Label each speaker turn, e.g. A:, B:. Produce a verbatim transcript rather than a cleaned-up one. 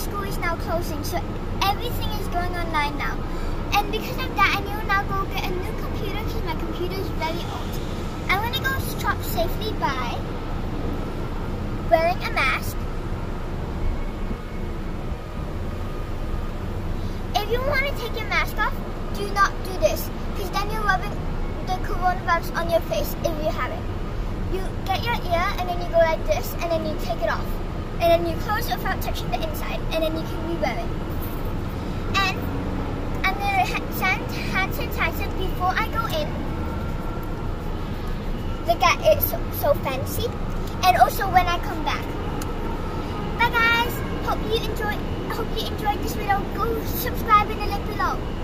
A: school is now closing, so everything is going online now. And because of that, I need to now go get a new computer because my computer is very old. I want to go shop safely by wearing a mask. If you want to take your mask off, do not do this, because then you're rubbing the coronavirus on your face if you have it. You get your ear and then you go like this and then you take it off. And then you close it without touching the inside and then you can re-wear it. And I'm going to send hand sanitizer before I go in. Look at it, so, so fancy. And also when I come back. Bye guys! Hope you enjoy. Hope you enjoyed this video. Go subscribe in the link below.